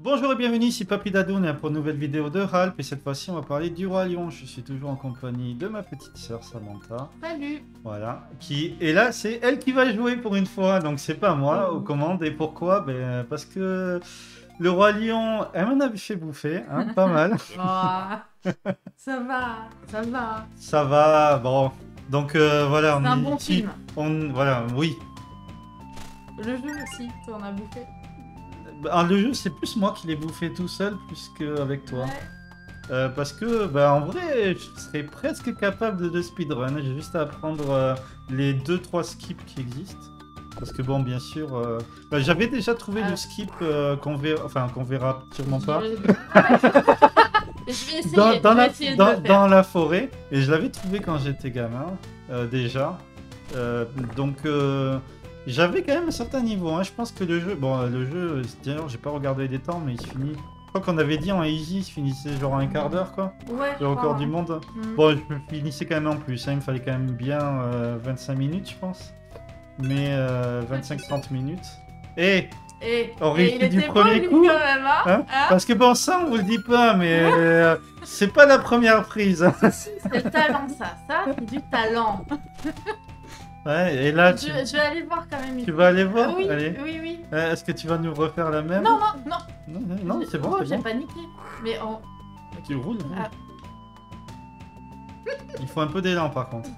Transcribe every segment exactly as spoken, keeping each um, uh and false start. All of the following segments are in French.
Bonjour et bienvenue, ici Papy Dadoun pour une nouvelle vidéo de Ralph et cette fois-ci on va parler du Roi Lion. Je suis toujours en compagnie de ma petite sœur Samantha. Salut. Voilà, qui et là c'est elle qui va jouer pour une fois, donc c'est pas moi aux commandes. Et pourquoi? Ben, parce que le Roi Lion, elle m'en avait fait bouffer, hein, pas mal. Oh, ça va, ça va. Ça va, bon. Donc euh, voilà, C'est on un y- bon si- film. on, voilà, oui. Le jeu aussi, tu en as bouffé. Ben, le jeu c'est plus moi qui l'ai bouffé tout seul plus qu'avec toi. Ouais. Euh, parce que, bah, en vrai, je serais presque capable de, de speedrun. J'ai juste à apprendre euh, les deux trois skips qui existent. Parce que, bon, bien sûr, euh, bah, j'avais déjà trouvé Ah. le skip euh, qu'on verra, enfin, qu'on verra sûrement pas, Je vais, je vais essayer, dans, je dans vais la, essayer de dans, le faire. dans la forêt. Et je l'avais trouvé quand j'étais gamin, euh, déjà. Euh, donc, euh, j'avais quand même un certain niveau. Hein. Je pense que le jeu, bon, le jeu, d'ailleurs, j'ai pas regardé les temps, mais il se finit. Je crois qu'on avait dit en easy, il se finissait genre en un quart d'heure, quoi. Ouais, je Le record crois, du hein. monde. Mm. Bon, je finissais quand même en plus, hein, il me fallait quand même bien euh, vingt-cinq minutes, je pense. Mais euh, vingt-cinq trente minutes. Et Et, On et réussit il du était premier bon, lui, coup, quand même, hein, hein, hein. parce que bon, ça, on vous le dit pas, mais euh, c'est pas la première prise. hein. C'est le talent, ça. Ça, c'est du talent. Ouais, et là, Je, tu, je vais aller voir quand même. tu ici. vas aller voir. Ah oui, Allez. oui, oui. Euh, Est-ce que tu vas nous refaire la même? Non, non, non. non, non, non, c'est bon, Oh, c'est j'ai bon. paniqué. Mais on... Tu roules. roule. Ah. Il faut un peu d'élan, par contre.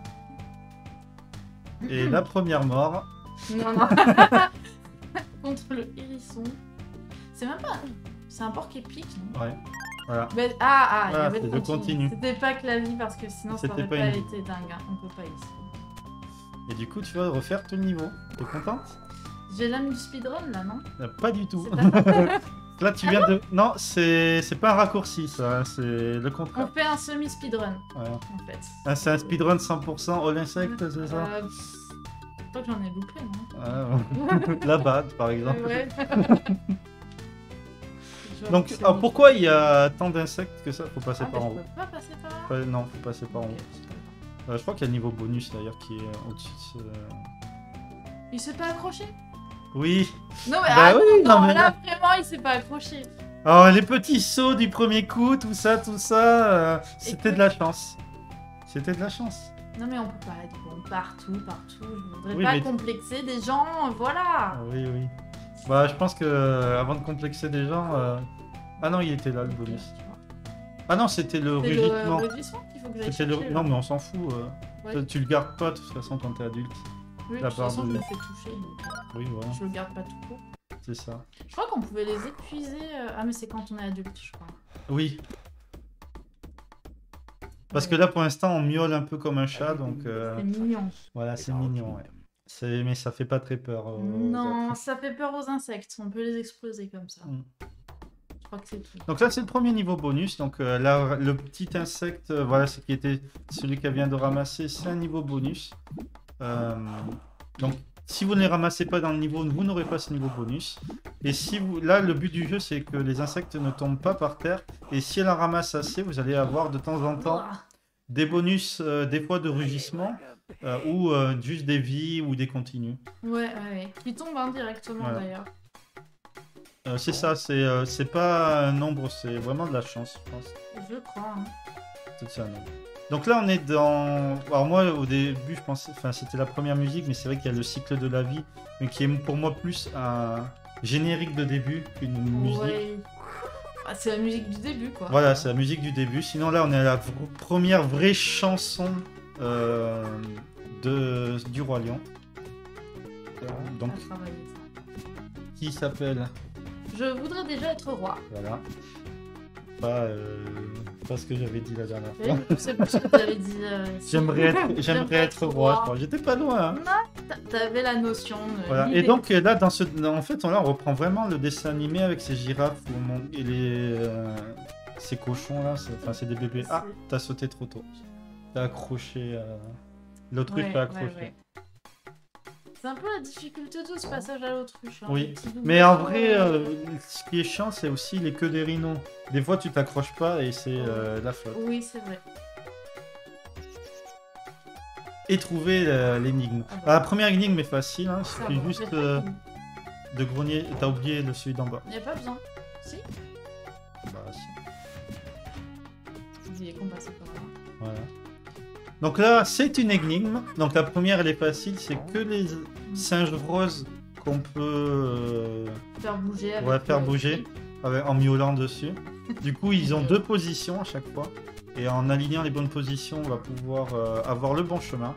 Et la première mort. Non, non. Contre le hérisson. C'est même pas... C'est un porc épique, non? Ouais. Voilà. Mais- ah, ah, il y Voilà, avait c'est le le continu. continu. C'était pas que la vie parce que sinon ça C'était aurait pas pas, une vie. été dingue. Hein. On peut pas ici. Et du coup, tu vas refaire tout le niveau. T'es contente? J'ai l'âme du speedrun là, non? Euh, Pas du tout. C'est pas ça. Là, tu viens de. Non, c'est c'est pas un raccourci, ça. hein, C'est le On contraire. fait un semi-speedrun Ouais. en fait. Ah, c'est un speedrun cent pour cent all insect, c'est ça? Euh, pff, je crois que j'en ai loupé, non? Ah, ouais. La bad, par exemple. Ouais. Je vois Donc, que c'est alors, bon. pourquoi il y a tant d'insectes que ça? Faut passer Ah, par mais en je haut. peux pas passer par là? Ouais, non, faut passer par en Ok, haut. c'est pas grave. Euh, je crois qu'il y a le niveau bonus d'ailleurs qui est euh, au-dessus de ce. Il s'est pas accroché? Oui. Non mais Bah ah, oui, non, non, mais là, là- vraiment il s'est pas accroché. Alors, les petits sauts du premier coup, tout ça, tout ça, euh, c'était Écoute. de la chance. C'était de la chance. Non mais on peut pas être bon partout, partout. Je voudrais Oui, pas mais- complexer des gens, voilà. Ah oui, oui. Bah, je pense que euh, avant de complexer des gens. euh, Ah non, il était là le bonus. Tu vois. Ah non, c'était le C'est le rugissement. rugissement qu'il faut que j'aille C'était le... chercher, Non, là. mais on s'en fout. euh. Ouais. Tu le gardes pas de toute façon quand t'es adulte. Oui, de la toute part façon, de- je me fais toucher, donc euh, Oui, voilà, je le garde pas tout court. c'est ça. Je crois qu'on pouvait les épuiser. euh, Ah, mais c'est quand on est adulte, je crois. Oui. Parce que là, pour l'instant, on miaule un peu comme un chat, donc euh, C'est mignon. voilà, c'est mignon. Ouais. C'est... Mais ça fait pas très peur. euh, aux Non, autres. ça fait peur aux insectes. On peut les exploser comme ça. Mm. Je crois que c'est tout. Donc là, c'est le premier niveau bonus. Donc euh, là, le petit insecte, euh, voilà, ce qui était celui qu'elle vient de ramasser, c'est un niveau bonus. Euh, donc, si vous ne les ramassez pas dans le niveau, vous n'aurez pas ce niveau bonus. Et si vous, là, le but du jeu, c'est que les insectes ne tombent pas par terre. Et si elle en ramasse assez, vous allez avoir de temps en temps Ouah. des bonus, euh, des fois de rugissement, euh, ou euh, juste des vies ou des continues. Ouais, ouais, ouais. Qui tombe indirectement Voilà. d'ailleurs. Euh, c'est ça, c'est euh, c'est pas un nombre, c'est vraiment de la chance, je pense. Je crois. Hein. C'est ça, non. Donc là, on est dans. Alors, moi, au début, je pensais. Enfin, c'était la première musique, mais c'est vrai qu'il y a le cycle de la vie, mais qui est pour moi plus un générique de début qu'une musique. Ouais. Ah, c'est la musique du début, quoi. Voilà, c'est la musique du début. Sinon, là, on est à la v- première vraie chanson euh, de... du Roi Lion. Euh, donc, À travailler, ça. qui s'appelle. Je voudrais déjà être roi. Voilà. Pas, euh, pas ce que j'avais dit la dernière fois. Je sais plus ce que t'avais dit. euh, si- J'aimerais être, j'aimerais être roi, je crois. J'étais pas loin. Hein. T'a- T'avais la notion de. Voilà. Et l'idée. donc euh, là, dans ce, en fait, on, là, on reprend vraiment le dessin animé avec ces girafes où on monte- et les, euh, ces cochons là, c'est, enfin c'est des bébés. Ah, C'est- t'as sauté trop tôt. T'as accroché. Euh... L'autruche Ouais, t'a ouais, accroché. ouais. C'est un peu la difficulté de ce passage à l'autruche. hein, Oui. les petits doublons. Mais en vrai, euh, ce qui est chiant, c'est aussi les queues des rhinos. Des fois, tu t'accroches pas et c'est euh, la flotte. Oui, c'est vrai. Et trouver euh, l'énigme. Ah bah. Ah, la première énigme est facile, hein, il Ça suffit va, juste j'ai euh, fini. de grogner. T'as oublié le celui d'en bas. Y a pas besoin. Si. Bah, si. Vous oubliez qu'on passait par là. Voilà. Donc là, c'est une énigme. Donc la première, elle est facile. C'est que les singes roses qu'on peut euh, Faire bouger avec ouais, faire le- bouger avec, en miaulant dessus. Du coup, ils ont deux positions à chaque fois. Et en alignant les bonnes positions, on va pouvoir euh, avoir le bon chemin.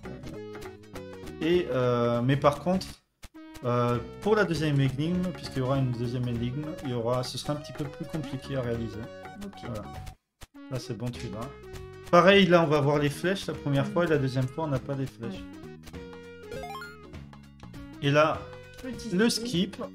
Et, euh, mais par contre, euh, pour la deuxième énigme, puisqu'il y aura une deuxième énigme, il y aura, ce sera un petit peu plus compliqué à réaliser. Ok. Voilà. Là, c'est bon, tu vas. Pareil, là, on va voir les flèches la première fois, et la deuxième fois, on n'a pas les flèches. Et là, Petit le skip. skip.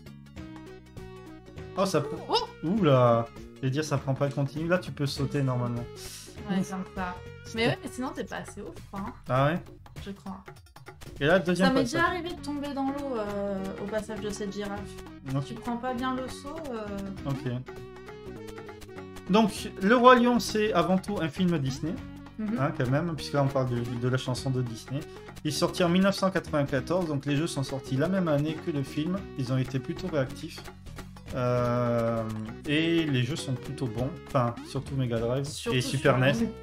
Oh, ça peut... Oh Oula! Je vais dire, ça prend pas le continu. Là, tu peux sauter normalement. Ouais, comme ça. Mais ouais, mais sinon t'es pas assez haut, je crois. hein. Ah ouais? Je crois. Et là, Ça deuxième m'est passage. déjà arrivé de tomber dans l'eau euh, au passage de cette girafe. Ok. Tu prends pas bien le saut. euh, Ok. Donc, Le Roi Lion, c'est avant tout un film Disney, mhm. hein, quand même, puisque là, on parle de, de la chanson de Disney. Il est sorti en mille neuf cent quatre-vingt-quatorze, donc les jeux sont sortis la même année que le film. Ils ont été plutôt réactifs. Euh, et les jeux sont plutôt bons, enfin, surtout Mega Drive Surtout et Super sur- N E S.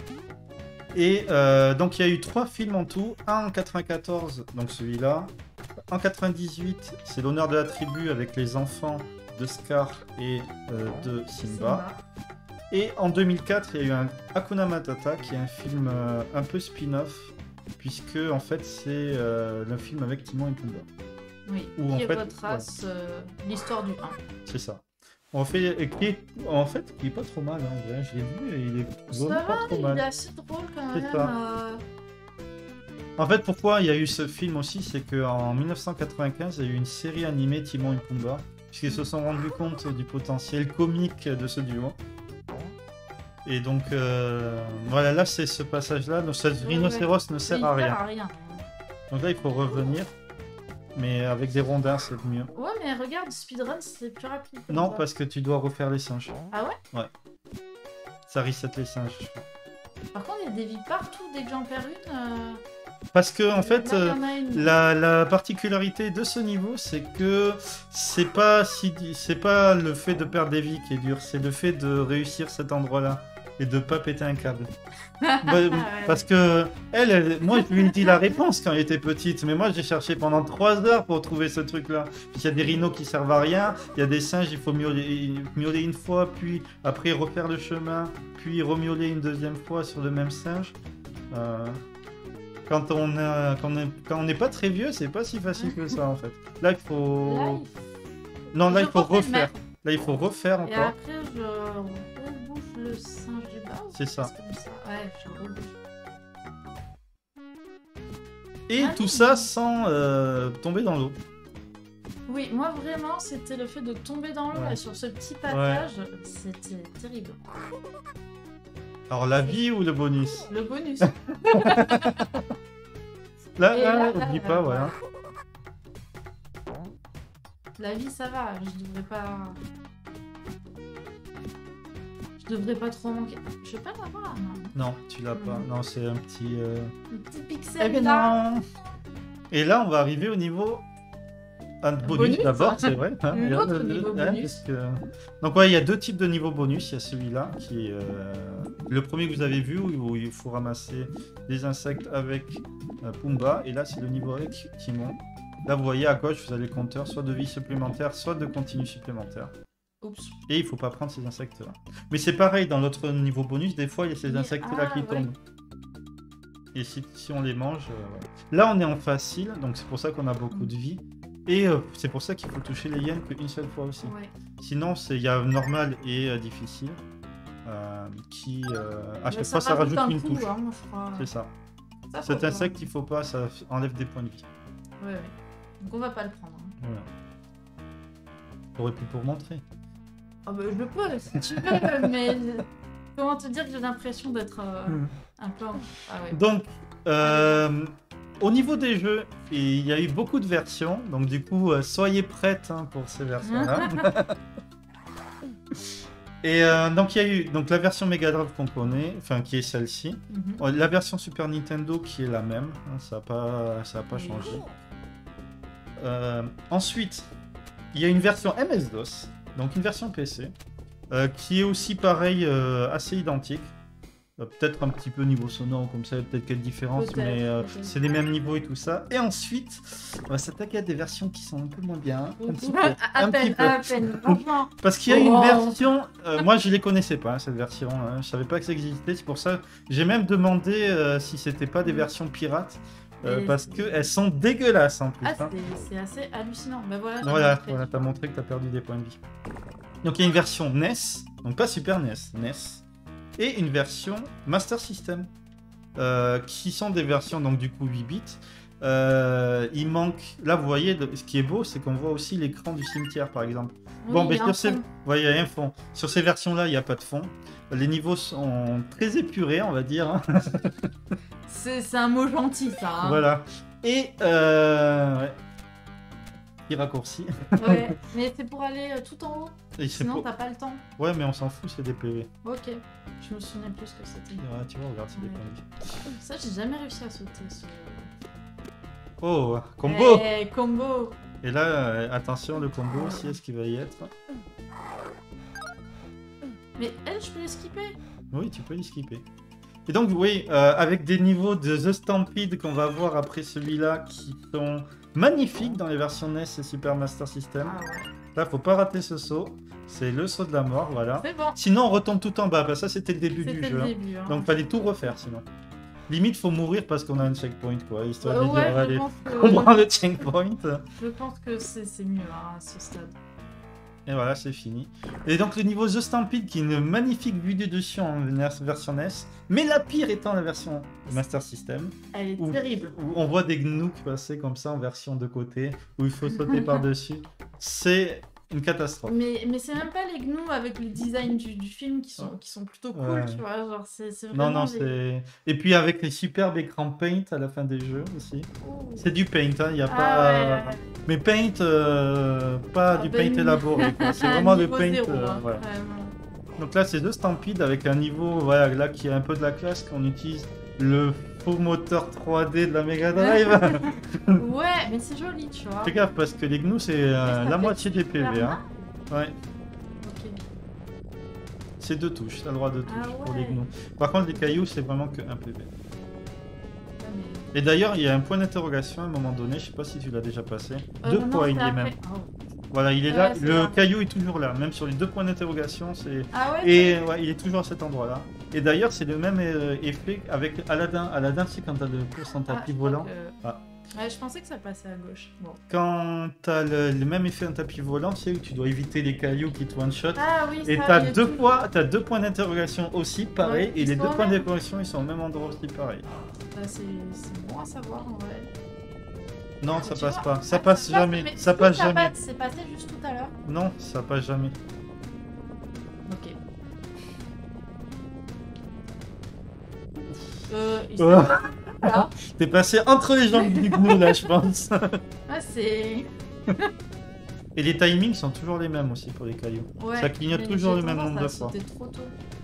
Et euh, donc, il y a eu trois films en tout. Un en quatre-vingt-quatorze, donc celui-là. En quatre-vingt-dix-huit, c'est l'honneur de la tribu avec les enfants de Scar et euh, de Simba. Et en deux mille quatre, il y a eu un Hakuna Matata, qui est un film euh, un peu spin-off, puisque en fait, c'est euh, le film avec Timon et Pumba. Oui, Ou en qui fait, retrace euh, l'histoire du un. C'est ça. En fait, et qui est, en fait, qui est pas trop mal, hein, en vrai. Je l'ai vu et il est Ça vraiment pas va, trop il mal. est assez drôle quand C'est même. ça. euh, En fait, pourquoi il y a eu ce film aussi, c'est qu'en mille neuf cent quatre-vingt-quinze, il y a eu une série animée Timon et Pumba, puisqu'ils se sont rendus compte du potentiel comique de ce duo. Et donc, euh, voilà, là, c'est ce passage-là. Donc, ce Ouais, rhinocéros ne il sert à sert rien. à rien. Donc là, il faut revenir. Mais avec des rondins, c'est mieux. Ouais, mais regarde, speedrun c'est plus rapide. comme Non, ça. parce que tu dois refaire les singes. Ah ouais? Ça reset les singes. Par contre, il y a des vies partout dès que j'en perds une. euh, Parce que, en fait, là, il y euh, en a une. la, la particularité de ce niveau, c'est que c'est pas, si, c'est pas le fait de perdre des vies qui est dur, c'est le fait de réussir cet endroit-là et de pas péter un câble. Bah, Ouais. parce que elle, elle- moi je lui ai dit la réponse quand elle était petite, mais moi j'ai cherché pendant trois heures pour trouver ce truc-là. Puis il y a des rhinos qui servent à rien, il y a des singes, il faut miauler, miauler une fois, puis après refaire le chemin, puis remiauler une deuxième fois sur le même singe. Euh, Quand on a, quand on est- quand on n'est pas très vieux, c'est pas si facile que ça en fait. Là il faut, Là, il non là je il faut refais le refaire. même. Là il faut refaire Et encore. après, je rebouche le singe du bas. ou C'est ça. quelque chose comme ça. Ouais, je rebouche. Et Ah tout oui. ça sans euh, tomber dans l'eau. Oui, moi vraiment, c'était le fait de tomber dans l'eau Ouais. là, sur ce petit passage. C'était terrible. Alors la vie ou le bonus? Le bonus. Là, Et là, là, oublie là, pas, là, voilà. La vie, ça va. Je devrais pas. Je devrais pas trop manquer. Je vais pas l'avoir, non. Non, tu l'as pas. Non, c'est un petit. euh, Un petit Eh pixel bien là. non. Et là, on va arriver au niveau. Un bonus, Bonus, d'abord, hein. c'est vrai. hein, L'autre euh, niveau hein, bonus. parce que- Donc, ouais, il y a deux types de niveaux bonus. Il y a celui-là qui est euh, le premier que vous avez vu où il faut ramasser des insectes avec euh, Pumba. Et là, c'est le niveau avec Timon. Là, vous voyez à gauche, vous avez le compteur soit de vie supplémentaire, soit de continu supplémentaire. Oups. Et il faut pas prendre ces insectes-là. Mais c'est pareil, dans l'autre niveau bonus, des fois, il y a ces Mais- insectes-là ah, qui ouais. tombent. Et si, si on les mange... euh, ouais. Là, on est en facile, donc c'est pour ça qu'on a beaucoup de vie. Et euh, c'est pour ça qu'il faut toucher les hyènes qu'une seule fois aussi. Ouais. Sinon, c'est- il y a normal et euh, difficile. euh, qui, euh, à Mais chaque fois, ça rajoute un une coup, touche. hein, moi, je crois. C'est ça. Ça, faut Cet pas. insecte, il faut pas, ça enlève des points de vie. Ouais, ouais. Donc on va pas le prendre. hein. Voilà. T'aurais pu pour montrer. Ah bah je le peux si tu veux, mais comment te dire que j'ai l'impression d'être euh, Hmm. un peu. en- Ah ouais. Donc, euh, au niveau des jeux, il y a eu beaucoup de versions. Donc, du coup, euh, soyez prêtes hein, pour ces versions-là. Et euh, donc, il y a eu donc, la version Mega Drive qu'on connaît, enfin, qui est celle-ci. Mhm. Euh, La version Super Nintendo qui est la même. hein, ça n'a pas, ça a pas changé. Euh, ensuite, il y a une version M S-DOS Donc une version P C, euh, qui est aussi pareil, euh, assez identique. Euh, peut-être un petit peu niveau sonore comme ça, peut-être quelques différences, Peut-être, mais euh, peut-être. c'est les mêmes niveaux et tout ça. Et ensuite, on va s'attaquer à des versions qui sont un peu moins bien. Un petit peu. À un peine, petit peu. à peine, franchement. Parce qu'il y a une Oh. version, euh, moi je les connaissais pas, cette version, hein. Je savais pas que ça existait, c'est pour ça j'ai même demandé euh, si c'était pas des versions pirates, euh, Et parce c'est- qu'elles sont dégueulasses en plus. Ah, hein. c'est c'est assez hallucinant. Bah voilà, j'ai Voilà, montré. voilà, t'as montré que t'as perdu des points de vie. Donc il y a une version N E S, donc pas Super N E S, N E S, et une version Master System, euh, qui sont des versions donc du coup huit bits. Euh, il manque, là vous voyez, de- ce qui est beau, c'est qu'on voit aussi l'écran du cimetière par exemple. Oui, Bon, il ben y a un sur ces... fond. ouais, il y a un fond. Sur ces versions-là, il n'y a pas de fond. Les niveaux sont très épurés, on va dire. hein. C'est c'est un mot gentil, ça. Hein. Voilà. Et euh... ouais. Petit raccourci. Ouais, mais c'est pour aller euh, tout en haut. Et c'est Sinon, pour- t'as pas le temps. Ouais, mais on s'en fout, c'est des P V. Ok. Je me souviens plus ce que c'était. Ouais, tu vois, regarde, c'est des Ouais. points de vie. Ça, j'ai jamais réussi à sauter. Ce... Oh, combo. Eh, combo. Et là, euh, attention, le combo aussi, est-ce qu'il va y être? Mais elle, je peux les skipper. Oui, tu peux les skipper. Et donc, oui, euh, avec des niveaux de The Stampede qu'on va voir après celui-là qui sont magnifiques dans les versions N E S et Super Master System. Ah ouais. Là, faut pas rater ce saut. C'est le saut de la mort, voilà. C'est bon. Sinon, on retombe tout en bas. Bah, ça, c'était le début du C'était jeu. le hein. début. Hein. Donc, fallait tout refaire sinon. Limite, faut mourir parce qu'on a un checkpoint, quoi. Histoire de Ouais, dire, je allez, pense que- on prend le checkpoint. Je pense que c'est c'est mieux hein, à ce stade. Et voilà, c'est fini. Et donc, le niveau The Stampede, qui est une magnifique vue du dessus en version N E S. Mais la pire étant la version Master System. Elle est Où, terrible. où on voit des gnouks passer comme ça en version de côté, où il faut sauter par-dessus. C'est une catastrophe. Mais, mais c'est même pas les gnous avec le design du, du film qui sont, qui sont plutôt cool, Ouais. tu vois. Genre, c'est c'est Non, vraiment. non, des- c'est... Et puis avec les superbes écrans Paint à la fin des jeux aussi. Ouh. C'est du Paint, hein, il n'y a Ah pas... ouais, ouais. Mais Paint, euh, pas Ah du bah, Paint ni- élaboré, quoi. C'est vraiment le Niveau Paint... zéro, euh, hein, voilà. vraiment. Donc là, c'est deux Stampede avec un niveau, voilà, là, qui a un peu de la classe, qu'on utilise le faux moteur trois D de la Mega Drive. Ouais, mais c'est joli, tu vois. Fais gaffe, parce que les gnous, c'est euh, ça la fait moitié des P V, super hein. Ouais. Ok. C'est deux touches, t'as le droit de touches Ah pour les ouais. gnous. Par contre, les cailloux, c'est vraiment que un P V. Ouais, mais- Et d'ailleurs, il y a un point d'interrogation à un moment donné, je sais pas si tu l'as déjà passé. Euh, deux non, points, c'est il est après. même. Oh. Voilà, il est Ouais, là. c'est Le là. caillou est toujours là, même sur les deux points d'interrogation. C'est Ah ouais. et ouais, il est toujours à cet endroit-là. Et d'ailleurs, c'est le même euh, effet avec Aladdin. Aladdin, c'est quand t'as le course en Ah, tapis je crois volant. que- Ah. Ouais, je pensais que ça passait à gauche. Bon. Quand t'as le, le même effet en tapis volant, tu sais, où tu dois éviter les cailloux qui te one-shot. Ah oui, Et ça, t'as il est deux, tout- points, t'as deux points d'interrogation aussi, pareil. Ouais, et ils les sont deux au points même. d'interrogation, ils sont au même endroit aussi, pareil. Bah, c'est c'est bon à savoir en vrai. Non, ça Tu passe vois, pas. Ça ah, passe jamais. mais Ça si, passe ça jamais. passe- C'est passé juste tout à l'heure. Non, ça passe jamais. Ok. Euh, il Oh. s'est- Voilà. T'es passé entre les jambes du gnou là, je pense. Ah, c'est. Et les timings sont toujours les mêmes aussi pour les cailloux. Ouais, Ça clignote mais toujours j'ai le même tendance nombre à de fois. sauter trop tôt.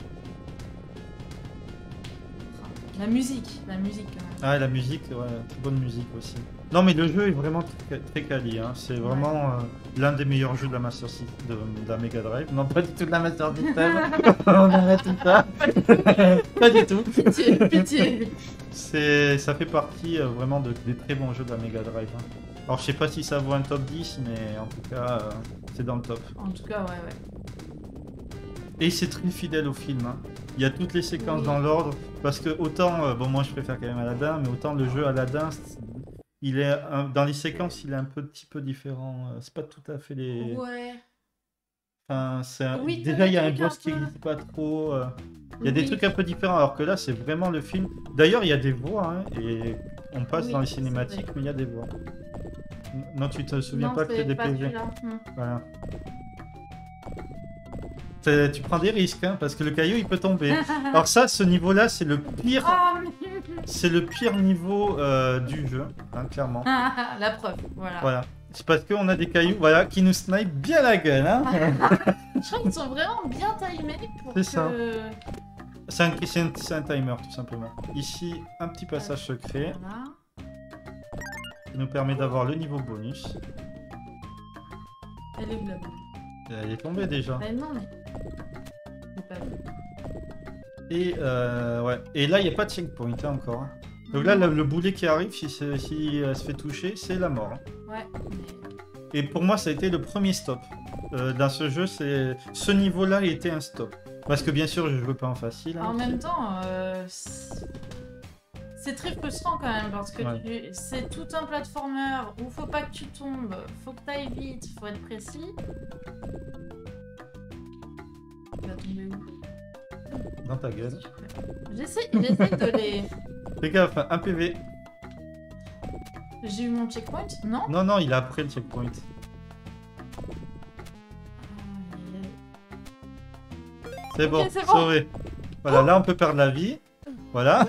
La musique, la musique quand même. Ah, et la musique, ouais, très bonne musique aussi. Non, mais le jeu est vraiment très, très quali. Hein. C'est vraiment euh, l'un des meilleurs jeux de la Master System, de, de la Mega Drive. Non, pas du tout de la Master System. On arrête tout ça. Pas du tout. Pitié, pitié. C'est, ça fait partie euh, vraiment de, des très bons jeux de la Mega Drive. Hein. Alors, je sais pas si ça vaut un top dix, mais en tout cas, euh, c'est dans le top. En tout cas, ouais, ouais. Et c'est très fidèle au film. Hein. Il y a toutes les séquences Oui. dans l'ordre. Parce que autant, euh, bon, moi je préfère quand même Aladdin, mais autant le jeu Aladdin, c'est- il est un- dans les séquences, il est un peu, petit peu différent. Euh, C'est pas tout à fait les. Ouais. Enfin, c'est un- Oui, t'as déjà, des il y a un trucs boss un qui peu- n'existe pas trop. euh, Il y a des Oui. trucs un peu différents, alors que là, c'est vraiment le film. D'ailleurs, il y a des voix, hein, et on passe Oui, dans les c'est cinématiques, vrai. mais il y a des voix. Non, tu te souviens Non, pas que c'est c'est des pas P V. celui-là. Hmm. Voilà. C'est- Tu prends des risques, hein, parce que le caillou, il peut tomber. Alors ça, ce niveau-là, c'est le pire, Ah, mais- c'est le pire niveau euh, du jeu, hein, clairement. La preuve, voilà. Voilà. C'est parce qu'on a des cailloux, voilà, qui nous snipe bien la gueule, hein. Je crois qu'ils sont vraiment bien timés pour C'est que... ça. C'est un, c'est un- c'est un timer, tout simplement. Ici, un petit passage secret Voilà. qui nous permet d'avoir le niveau bonus. Elle est où la boule Elle est tombée déjà. Bah non, mais... J'ai pas vu. Et, euh, ouais. Et là, il n'y a pas de checkpoint hein, encore. Hein. Donc là, le, le boulet qui arrive, si, si elle se fait toucher, c'est la mort. Hein. Ouais, mais... Et pour moi, ça a été le premier stop. Euh, dans ce jeu, c'est ce niveau-là était un stop. Parce que bien sûr, je joue pas en facile. Hein, en même temps, euh, c'est très frustrant quand même parce que ouais. tu... c'est tout un platformer où faut pas que tu tombes, faut que t'ailles vite, faut être précis. Tu vas tomber où? Dans ta gueule. J'essaie de les... Fais gaffe, un P V. J'ai eu mon checkpoint? Non? Non, non, il a après le checkpoint. C'est okay, bon, bon. sauvé. Voilà, oh là on peut perdre la vie. Voilà.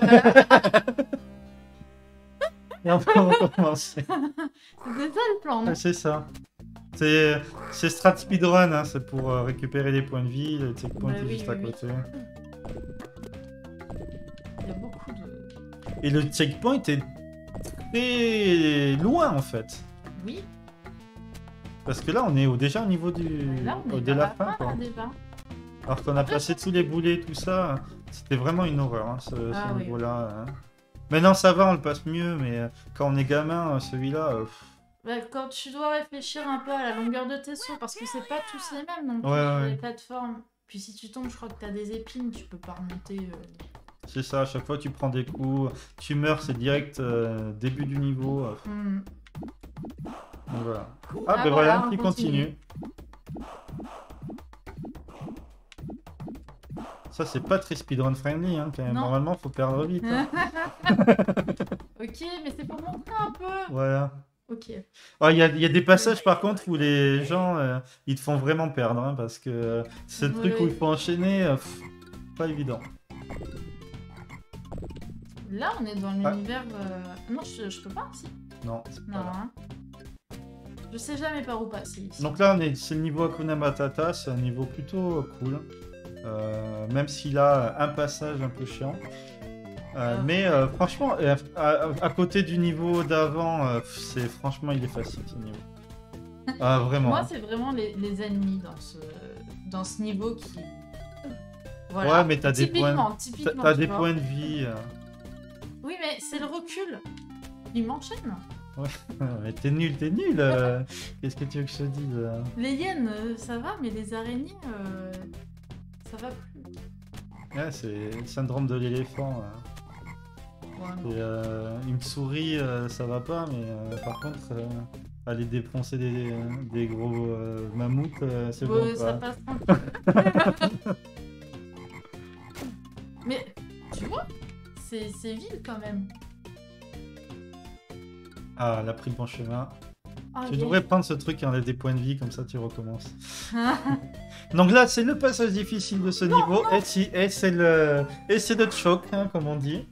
Et on peut recommencer. C'est ça le plan, non? C'est ça. C'est strat speedrun, hein, c'est pour euh, récupérer les points de vie, le checkpoint bah, est oui, juste oui, à côté. Il y a beaucoup de... Et le checkpoint est très loin en fait. Oui. Parce que là on est au, déjà au niveau du... Là, on est de la, la fin. fin Quoi. là, déjà. Alors qu'on a passé tous les boulets, tout ça, c'était vraiment une horreur hein, ce, ah, ce oui. niveau-là. Hein. Maintenant ça va, on le passe mieux, mais quand on est gamin, celui-là... Euh, bah, quand tu dois réfléchir un peu à la longueur de tes sauts, parce que c'est pas tous les mêmes non plus, ouais, ouais. les plateformes. Puis si tu tombes, je crois que t'as des épines, tu peux pas remonter. Euh... C'est ça, à chaque fois tu prends des coups, tu meurs, c'est direct euh, début du niveau. Euh. Mm. Donc, voilà. Ah, Ah, ben voilà, voilà, qui continue. Ça, c'est pas très speedrun friendly, hein, quand même. Non. Normalement, faut perdre vite. Hein. Ok, mais c'est pour montrer un peu. Voilà. Ok. Il oh, y, y a des passages, par contre, où les gens, euh, ils te font vraiment perdre, hein, parce que euh, c'est le oui. truc où il faut enchaîner, euh, pff, pas évident. Là, on est dans l'univers... Ah. Euh... Non, je, je peux pas, si. Non, non hein. Je sais jamais par où passer ici. Donc là, c'est le niveau Hakuna Matata, c'est un niveau plutôt cool. Euh, même s'il a un passage un peu chiant. Euh, ah, mais euh, franchement, euh, à, à côté du niveau d'avant, euh, c'est franchement, il est facile ce niveau. Ah, vraiment. Moi, c'est vraiment les, les ennemis dans ce, dans ce niveau qui... Voilà. Ouais, mais t'as des points, t'as des vois. points de vie. Euh... Oui, mais c'est le recul. Il m'enchaîne. Ouais, mais t'es nul, t'es nul. Euh... Qu'est-ce que tu veux que je te dise euh... Les hyènes, euh, ça va, mais les araignées, euh, ça va plus. Ouais, c'est le syndrome de l'éléphant. Hein. Ouais, euh, une souris, euh, ça va pas, mais euh, par contre, euh, aller défoncer des, des gros euh, mammouths, euh, c'est bon. Ouais, ça passe tranquille. Mais tu vois, c'est vide quand même. Ah, elle a pris le bon chemin. Ah, tu bien. devrais prendre ce truc et enlever des points de vie, comme ça tu recommences. Donc là, c'est le passage difficile de ce non, niveau, non. et, si, et c'est le, et c'est le choc, hein, comme on dit.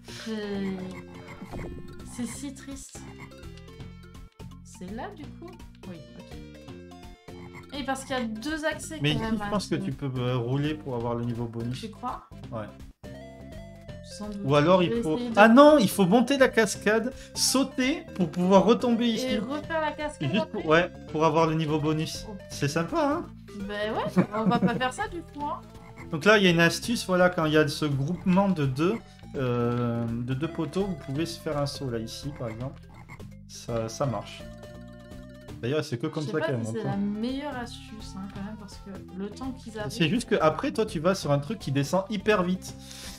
C'est si triste. C'est là du coup? Oui, ok. Et parce qu'il y a deux accès Mais quand même. je pense que tu peux euh, rouler pour avoir le niveau bonus. Tu crois? Ouais. Sans doute. Ou alors il faut... De... Ah non, il faut monter la cascade, sauter pour pouvoir retomber ici. Et refaire la cascade. Juste pour... Ouais, pour avoir le niveau bonus. Oh. C'est sympa, hein? Ben ouais, on va pas faire ça du coup, hein. Donc là, il y a une astuce, voilà, quand il y a ce groupement de deux, euh, de deux poteaux, vous pouvez se faire un saut, là, ici, par exemple. Ça, ça marche. D'ailleurs, c'est que comme ça qu'elle monte. C'est la meilleure astuce, hein, quand même, parce que le temps qu'ils arrivent... C'est juste que après, toi, tu vas sur un truc qui descend hyper vite.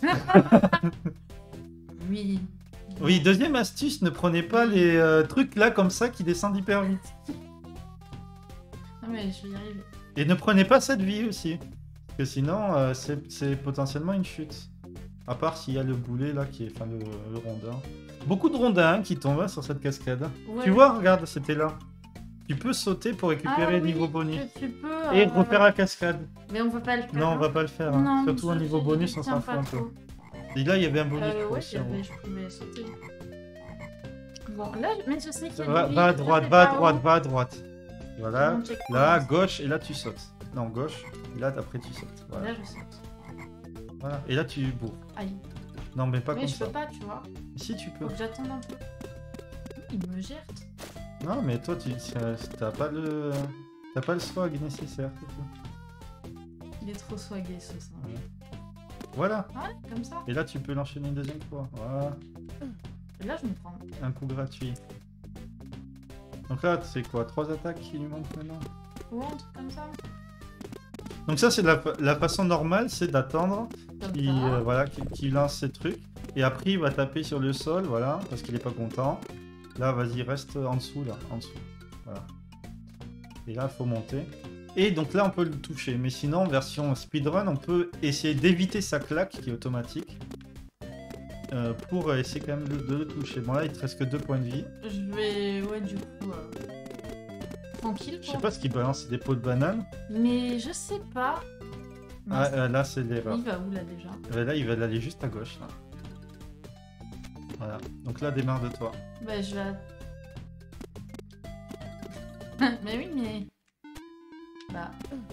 Oui. Oui, deuxième astuce, ne prenez pas les euh, trucs là, comme ça, qui descendent hyper vite. Non mais je vais y arriver. Et ne prenez pas cette vie aussi. Parce que sinon, euh, c'est potentiellement une chute. À part s'il y a le boulet là, qui est, enfin le, le rondin. Beaucoup de rondins hein, qui tombent hein, sur cette cascade. Ouais. Tu vois, regarde, c'était là. Tu peux sauter pour récupérer ah, le niveau oui, bonus. Tu peux, euh, et refaire la cascade. Mais on va pas le faire. Non, hein. on va pas le faire. Hein. Non, surtout au niveau bonus, on s'en fout un peu. Et là, il y avait un bonus. Euh, ouais, y avait, je pouvais sauter. Bon, là, mais je sais qu'il y a va, des va à droite, va à droite, va à droite. Voilà. Là, gauche, et là, tu sautes. Non, gauche, et là, après, tu sautes. Voilà. Là, je saute. Voilà. Et là, tu bourres. Aïe. Non, mais pas mais comme je ça. peux pas, tu vois. Si, tu peux. Faut que j'attende un peu. Il me gère. Non, mais toi, tu n'as pas le... T'as pas le swag nécessaire, c'est tout. Il est trop swagué ce singe. Ouais. Voilà. Ouais, comme ça. Et là, tu peux l'enchaîner une deuxième fois. Voilà. Et là, je me prends. Un coup gratuit. Donc là, c'est quoi? Trois attaques qui lui manquent maintenant? Ouais, un truc comme ça. Donc ça, c'est la, fa- la façon normale, c'est d'attendre Comme qu'il ça. euh, voilà, qu'il qu'il lance ses trucs. Et après, il va taper sur le sol, voilà, parce qu'il est pas content. Là, vas-y, reste en dessous, là, en dessous. Voilà. Et là, il faut monter. Et donc là, on peut le toucher. Mais sinon, version speedrun, on peut essayer d'éviter sa claque, qui est automatique. euh, pour essayer quand même de, de le toucher. Bon, là, il te reste que deux points de vie. Je vais, ouais, du coup, euh... tranquille. Je sais quoi. pas ce qu'il balance, c'est des pots de banane. Mais je sais pas. Ah, Mince. euh, là, c'est l'erreur. Il va où là déjà? Euh, Là, il va aller juste à gauche, là. Voilà. Donc là, démarre de toi. Bah, je vais. Mais oui, mais. Bah.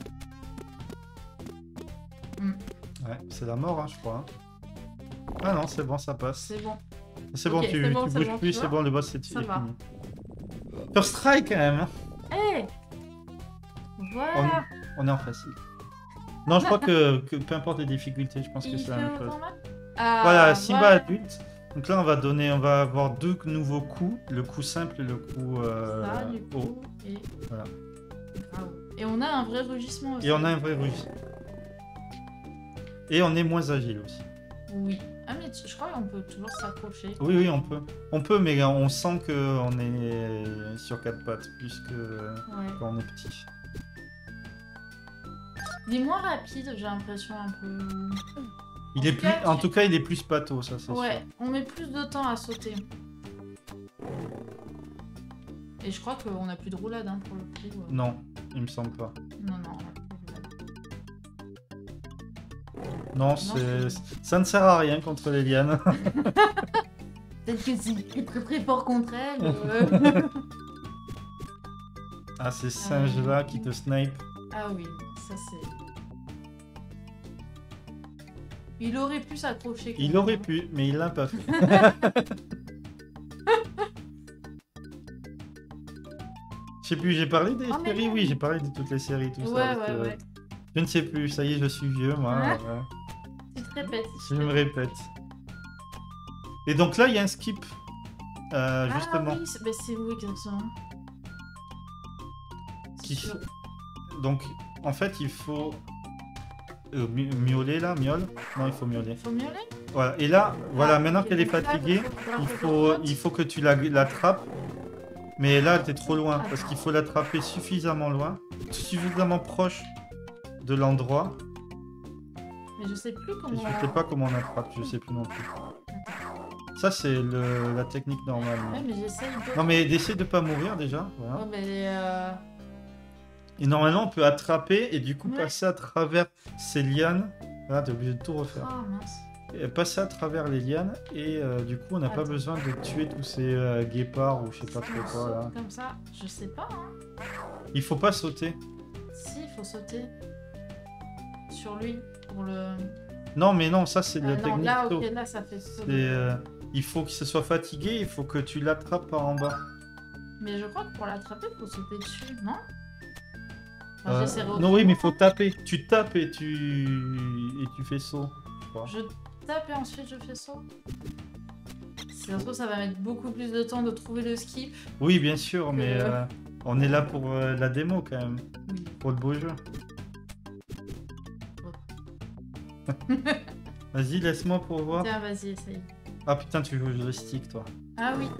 Ouais, c'est la mort, hein, je crois. hein. Ah non, c'est bon, ça passe. C'est bon. C'est Ok, bon, tu, c'est bon, tu c'est bouges bon, plus, tu c'est vois. bon, le boss c'est Ça est va. fini. First try quand même, hein. Hé Voilà. On est en facile. Non, je crois que, que peu importe les difficultés, je pense que Il c'est la fait même chose. autant mal. Ah, Voilà, Simba voilà. adulte. Donc là, on va donner, on va avoir deux nouveaux coups, le coup simple et le coup euh, Ça, du haut. coup, et... Voilà. Grave. Et on a un vrai rugissement aussi. Et on a un vrai russe. Et on est moins agile aussi. Oui. Ah, mais tu- je crois qu'on peut toujours s'accrocher. Oui, oui, on peut. On peut, mais on sent qu'on est sur quatre pattes plus que Ouais. quand on est petit. Il est moins rapide, j'ai l'impression un peu. Il En est tout plus, cas, en tu- tout cas, il est plus pato, ça c'est Ouais, sûr. on met plus de temps à sauter. Et je crois qu'on a plus de roulade hein, pour le coup. euh. Non, il me semble pas. Non, non, on a plus de roulade. Non, c'est, ça ne sert à rien contre les lianes. Peut-être que c'est très très très fort contre elle. euh. Ah, ces singes-là qui te snipe. Ah oui, ça c'est. Il aurait pu s'accrocher. quand Il même, aurait hein. pu, mais il l'a pas fait. Je sais plus, j'ai parlé des Oh, mais séries, non. oui, j'ai parlé de toutes les séries, tout Ouais, ça. parce ouais, que ouais. Je ne sais plus, ça y est, je suis vieux, moi. Ah. ouais. Tu te répètes. Je me répète. Et donc là, il y a un skip. Euh, Ah justement. oui, c'est bah, c'est où exactement? Qui- Sur- Donc, en fait, il faut euh, mi- miauler là, miaule. Non, il faut miauler. Faut miauler? Voilà. Et là, voilà, Ah, maintenant ok, qu'elle est donc là, fatiguée, faudra il que je faut, saute. il faut que tu la- l'attrapes. Mais là, t'es trop loin parce qu'il faut l'attraper suffisamment loin, suffisamment proche de l'endroit. Mais je sais plus Et comment. je sais pas comment on attrape, je sais plus non plus. Ça, c'est le- la technique normale. Ouais, mais j'essaye de. Non, mais d'essayer de pas mourir déjà. Voilà. Ouais, mais. Euh... Et normalement, on peut attraper et du coup Ouais. passer à travers ces lianes. Là, t'es obligé de tout refaire. Oh mince. Et passer à travers les lianes et euh, du coup, on n'a pas Attends. besoin de tuer tous ces euh, guépards ou je sais pas trop On quoi saute là. comme ça, je sais pas. Hein. Il faut pas sauter. Si, il faut sauter sur lui pour le. Non, mais non, ça c'est Ah, la non, technique là, saut. ok, là, ça fait saut. C'est, euh, il faut qu'il se soit fatigué, il faut que tu l'attrapes par en bas. Mais je crois que pour l'attraper, il faut sauter dessus, non? Enfin, Euh, j'essaierai non, autrement, oui, mais il faut hein. taper. Tu tapes et tu et tu fais saut. je crois. Je tape et ensuite je fais saut. C'est un saut, ça va mettre beaucoup plus de temps de trouver le skip. Oui, bien sûr, mais Euh. euh, on est là pour euh, la démo quand même, Oui. pour le beau jeu. Vas-y, laisse-moi pour voir. Tiens, vas-y, essaye. Ah putain, tu joues au joystick, toi. Ah oui.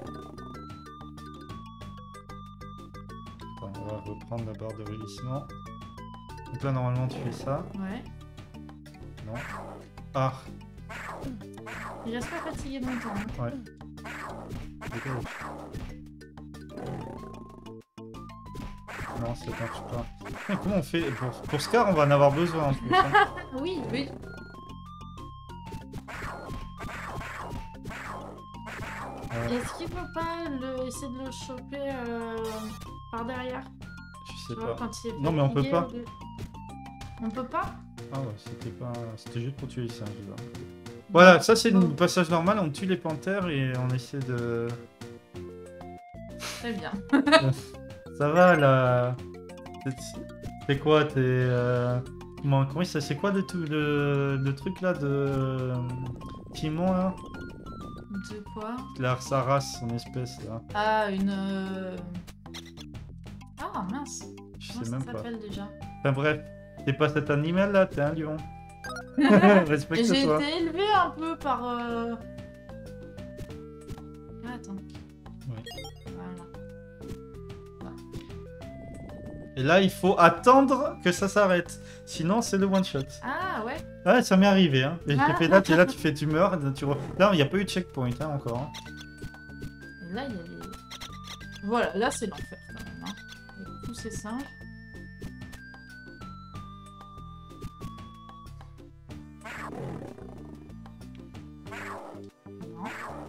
Attends, on va reprendre la barre de rugissement. Donc là, normalement, tu fais ça. Ouais. Non. Ah, Il reste pas fatigué longtemps. Hein. ouais. Dégage. Non, ça marche pas. Putain, comment on fait pour, pour Scar, on va en avoir besoin en plus. hein. Oui, oui. Ouais, Est-ce qu'il peut pas le... essayer de le choper euh, par derrière? je Tu sais vois, pas. quand il est Non, mais on peut fatigué, pas. au lieu- On peut pas? Ah ouais, c'était pas. C'était juste pour tuer les singes là. Voilà, ça c'est le Bon, passage normal, on tue les panthères et on essaie de. très bien. Ça va, la, C'est quoi, t'es... Euh... Comment, comment ça, c'est quoi le, tout, le, le truc là de... euh, Timon là? De quoi? La, sa race, son espèce là. Ah, une... euh, Ah, mince. Je Comment sais ça même pas. s'appelle déjà? Enfin bref, t'es pas cet animal là, t'es un lion. J'ai Respecte-toi. été élevée un peu par... euh, Ah, attends. Ouais. Voilà. Et là, il faut attendre que ça s'arrête. Sinon, c'est le one shot. Ah, ouais. Ouais, ça m'est arrivé. Hein. Et Ah. j'ai fait là, tu, là, tu fais, tu meurs. Là, tu re- là, il n'y a pas eu de checkpoint hein, encore. Hein. Et là, il y a les... Voilà, là, c'est l'enfer quand même. Hein. Avec tous ces singes. Non.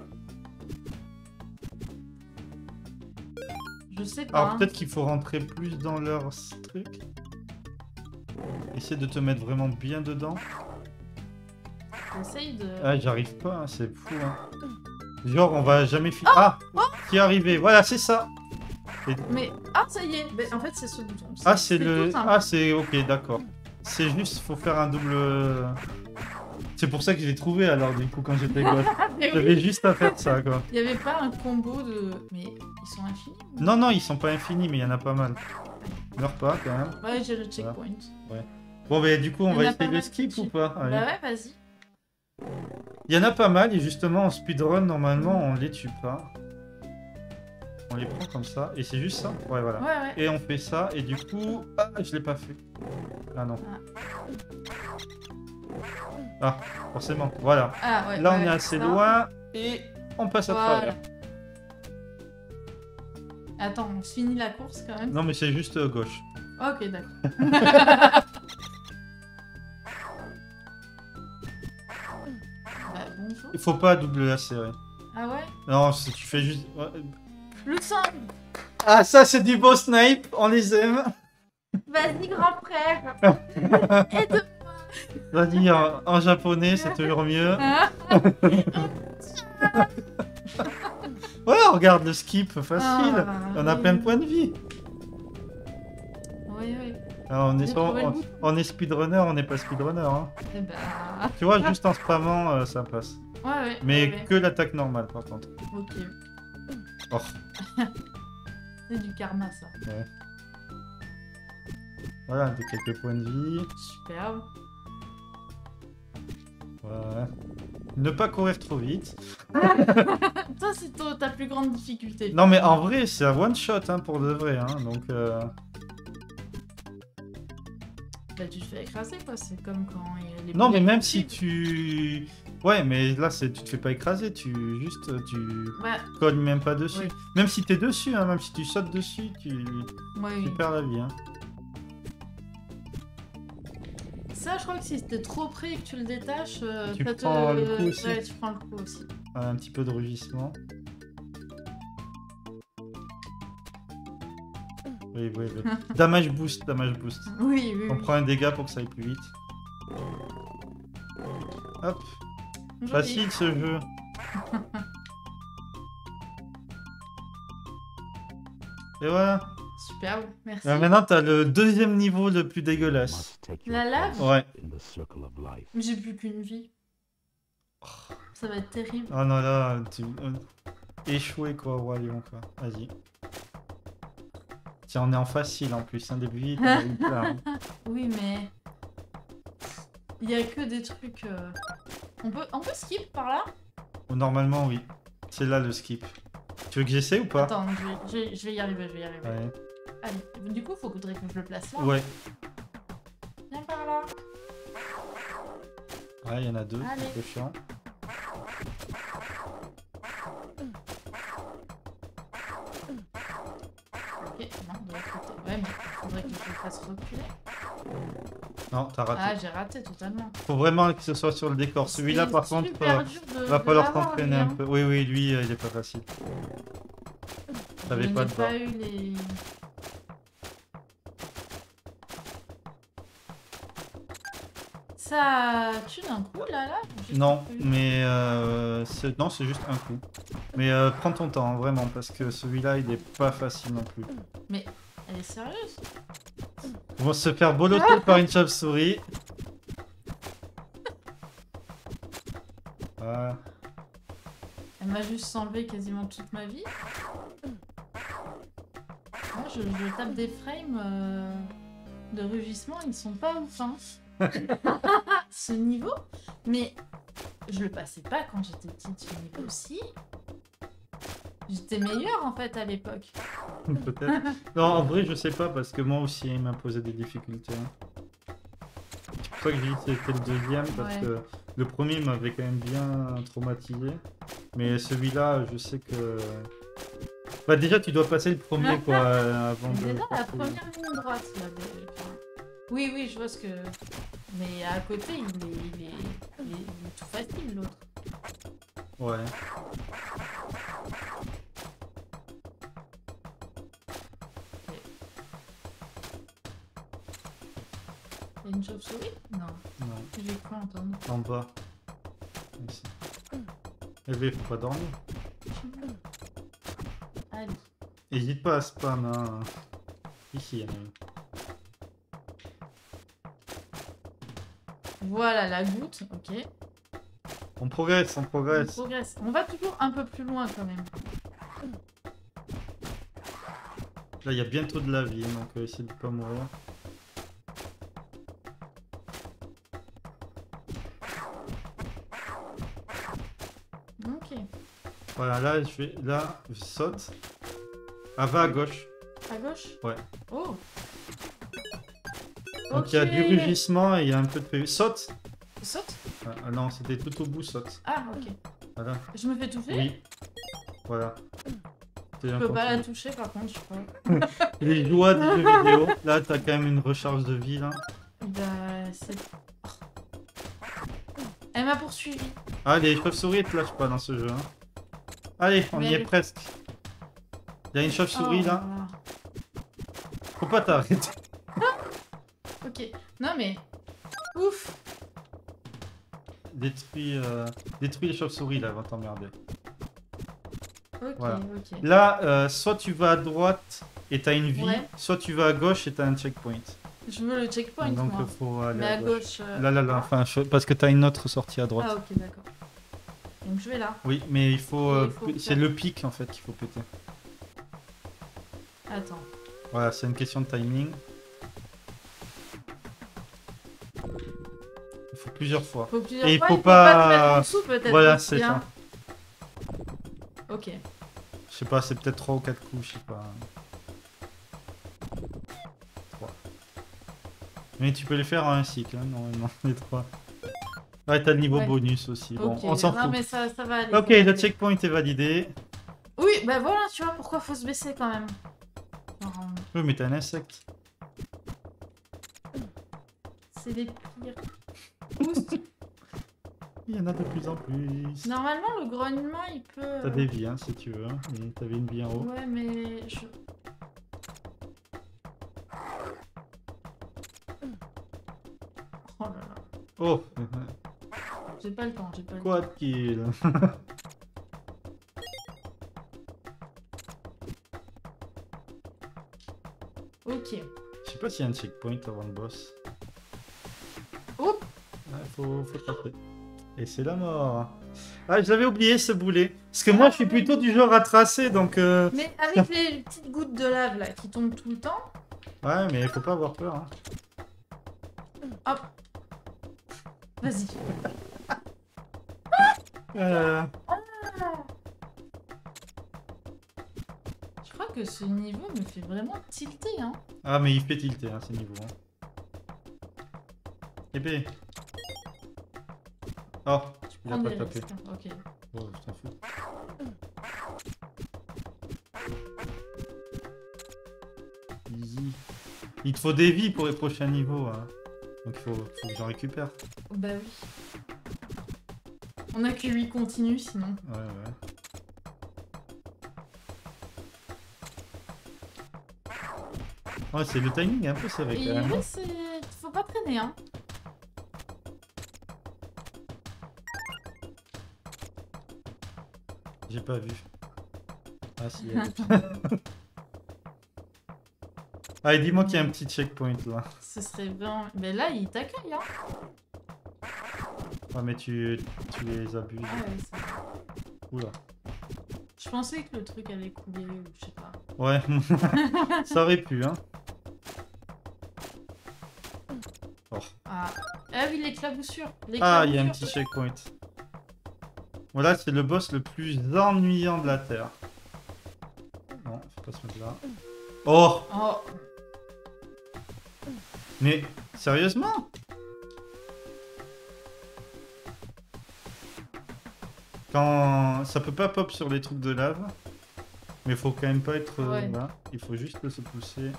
Je sais pas. Alors hein. peut-être qu'il faut rentrer plus dans leur truc. Essaie de te mettre vraiment bien dedans. J'essaye de... Ah, j'arrive pas, hein, c'est fou. Hein. Genre, on va jamais finir. Ah, qui est arrivé. Voilà, c'est ça. Et- Mais... Ah, ça y est. Mais en fait, c'est ce bouton. Ah, c'est le. tout simple. Ah, c'est ok, d'accord. C'est juste, faut faire un double. C'est pour ça que je l'ai trouvé alors du coup quand j'étais gosse. Mais oui. J'avais juste à faire ça quoi. Il y avait pas un combo de... Mais ils sont infinis ou... Non, non, ils sont pas infinis, mais il y en a pas mal. Meurs pas quand même. Ouais, j'ai le checkpoint. Bon, bah du coup, on Il y en va a essayer pas le mal skip qui- ou pas? Allez. Bah ouais, vas-y. Il y en a pas mal et justement en speedrun, normalement, on les tue pas. On les prend comme ça et c'est juste ça. Ouais, voilà. Ouais, ouais. Et on fait ça et du coup, ah, je l'ai pas fait. Ah non. Ah, forcément. Voilà. Ah, ouais. Là, on ouais, est assez ça. loin et on passe à Voilà. travers. Attends, on finit la course quand même. Non, mais c'est juste euh, gauche. Ok, d'accord. Bah, bonjour. Il faut pas doubler la série. Ah ouais? Non, si tu fais juste. Ouais. Le sang. Ah, ça, c'est du beau snipe. On les aime. Vas-y, grand frère. Aide-moi. Vas-y, en, en japonais, c'est toujours mieux. Hein? Ouais, regarde le skip, facile. Ah, On a oui. plein de points de vie. Oui, oui. Alors, on, est J'ai sur- trouvé le on, bouton. on est speedrunner, on n'est pas speedrunner. Hein. Eh bah... Tu vois, juste en spammant, euh, ça passe. Ouais, ouais. Mais ouais, que l'attaque normale, par contre. ouais. Ok. Oh, C'est du karma, ça. ouais. Voilà, de quelques points de vie. Superbe. Voilà. Ne pas courir trop vite. Ça, c'est ta ta plus grande difficulté. Non, mais en vrai, c'est un one shot hein, pour de vrai. Hein, donc, euh... Bah, tu te fais écraser, quoi. C'est comme quand il y a les non, mais boulets même qui si suivent. tu. Ouais, mais là, c'est tu te fais pas écraser, tu juste tu Ouais, cognes même pas dessus. Oui. Même si t'es dessus, hein, même si tu sautes dessus, tu, ouais, tu oui. perds la vie. Hein. Ça, je crois que si t'es trop près et que tu le détaches, euh, Tu ça te... prends le coup aussi. Ouais, tu prends le coup aussi. Un petit peu de rugissement. Oui, oui, oui. Damage boost, damage boost. Oui, oui, On oui. prend un dégât pour que ça aille plus vite. Hop, Joli. facile ce jeu. Et voilà. Superbe, merci. Euh, maintenant, t'as le deuxième niveau le plus dégueulasse. La lave? Ouais. J'ai plus qu'une vie. Ça va être terrible. Oh non, là, tu... euh, échoué quoi, roi lion quoi. Vas-y. Tiens, on est en facile en plus, un début vite. on a eu plein. Oui, mais... Il y a que des trucs... euh, On peut, on peut skip par là? Ou Normalement, oui. C'est là le skip. Tu veux que j'essaie ou pas? Attends, je vais, je vais- je vais y arriver, je vais y arriver. Ouais. Allez, du coup, faut faudrait que je le place là. Ouais. Viens par là. Ouais, il y en a deux, Allez. c'est un peu chiant. Ok, non, de l'autre côté. Ouais, mais faudrait que je le fasse reculer. Non, t'as raté. Ah, j'ai raté totalement. Faut vraiment que ce soit sur le décor. Celui-là, C'est par contre, super euh, dur de- va de falloir l'avoir, t'entraîner lui, un hein. peu. Oui, oui, lui, euh, il est pas facile. T'avais Je pas n'ai de pas barre. eu les... Ça tue d'un coup, là, là? J'ai Non, pas vu. mais euh, c'est- non, c'est juste un coup. Mais euh, prends ton temps, hein, vraiment, parce que celui-là, il est pas facile non plus. Elle est sérieuse? Ils vont se faire boloter par une chauve-souris. Voilà. Elle m'a juste enlevé quasiment toute ma vie. Moi, je, je tape des frames euh, de rugissement, ils sont pas ouf, hein. Ce niveau, mais je le passais pas quand j'étais petite, ce niveau aussi. J'étais meilleure en fait à l'époque. Peut-être. Non, en vrai, je sais pas parce que moi aussi, il m'a posé des difficultés. hein. C'est pour ça que j'ai dit que c'était le deuxième parce Ouais. que le premier m'avait quand même bien traumatisé. Mais celui-là, je sais que. Bah, déjà, tu dois passer le premier quoi euh, avant de. Déjà la passer- première ligne droite là. de- enfin, Oui, oui, je vois ce que. Mais à côté, il est, il est, il est, il est tout facile l'autre. Ouais. Il y a une chauve-souris? Non, Non, j'ai cru entendre. en bas. Ici. Eh bien, faut pas dormir. Allez. N'hésite pas à spam. Hein. Ici, il y en a une. Voilà la goutte, ok. On progresse, on On progresse. progresse. On va toujours un peu plus loin quand même. Là, il y a bientôt de la vie, donc euh, essaye de pas mourir. Ok. Voilà, là, je vais. Là, je saute. Ah, va à gauche. À gauche? Ouais. Oh. Donc il y a du Ok. rugissement et il y a un peu de P V. Saute. Saute? Ah, ah non, c'était tout au bout, saute. Ah, ok. Voilà. Je me fais toucher? Oui. Voilà. Je peux pas la toucher par contre, je crois. Les joies du jeu vidéo. Là, t'as quand même une recharge de vie, là. Bah, c'est... Oh. Elle m'a poursuivi. Ah, les chauves-souris, te lâchent pas dans ce jeu. Hein. Allez, on Mais y est elle- presque. Il y a une chauve-souris, Oh là. là. Faut pas t'arrêter. Ok. Non mais... Ouf. Détruis, euh... Détruis les chauves-souris, là, avant de t'emmerder. Ok, Voilà. ok. Là, euh, soit tu vas à droite et t'as une vie, Ouais. soit tu vas à gauche et t'as un checkpoint. Je veux le checkpoint, Donc, moi. il faut aller Mais à à gauche. gauche... euh, Là, là, là, enfin, je- parce que t'as une autre sortie à droite. Ah, ok, d'accord. Donc je vais là. Oui, mais il faut. Et euh, il faut p- c'est faire- le pic en fait qu'il faut péter. Attends. Voilà, c'est une question de timing. Il faut plusieurs fois. Faut plusieurs Et il fois, faut il faut pas- pas te mettre en dessous peut-être. Voilà, aussi, c'est hein. ça. Ok. Je sais pas, c'est peut-être trois ou quatre coups, je sais pas. trois. Mais tu peux les faire en un cycle, hein, normalement, les trois. Ouais, t'as le niveau Ouais. bonus aussi. Bon, Ok. on s'en Non fout. mais ça, ça va aller. Ok, ça va le aller. checkpoint est validé. Oui, bah voilà, tu vois pourquoi faut se baisser quand même. Alors, Oui, mais t'as un insecte. c'est les pires. Oust. Il y en a de plus en plus. Normalement, le grognement, il peut... T'as des vies, hein, si tu veux. hein, mais T'avais une vie en haut. Ouais, mais... Je... Oh là là. Oh, J'ai pas le temps, j'ai pas le temps. quad kill. Ok. Je sais pas s'il y a un checkpoint avant le boss. Oups. Ouais, faut, faut taper. Et c'est la mort. Ah, j'avais oublié ce boulet. Parce que moi, je suis plutôt du genre à tracer, donc... euh, Mais avec les petites gouttes de lave là qui tombent tout le temps, Ouais, mais faut pas avoir peur. Hein. hop. Vas-y. Euh, Je crois que ce niveau me fait vraiment tilter, hein. Ah, mais il fait tilter, hein, ces niveaux. Hein. Épée. Oh, il a Prends pas des tapé. risques, hein. Ok. Oh, je t'en fous. Easy. Il te faut des vies pour les prochains niveaux. Hein. Donc il faut, faut que j'en récupère. Bah oui. On a que huit continues sinon. Ouais, ouais. Ouais, c'est le timing un peu serré quand Et même. ouais, c'est... Faut pas traîner, hein. J'ai pas vu. Ah si. elle est- Allez, dis-moi qu'il y a un petit checkpoint là. Ce serait vraiment... Mais là, il t'accueille, hein. Ah, mais tu, tu les abuses. Ah ouais, ça va. Oula. Je pensais que le truc allait couler, ou je sais pas. Ouais, ça aurait pu, hein. Oh. Ah, ah oui, l'éclaboussure. Ah, il y a un petit checkpoint. Voilà, c'est le boss le plus ennuyant de la Terre. Non, faut pas se mettre là. Oh! Oh, Mais, sérieusement? Quand... Ça peut pas pop sur les trucs de lave. Mais faut quand même pas être euh, Ouais. là. Il faut juste se pousser.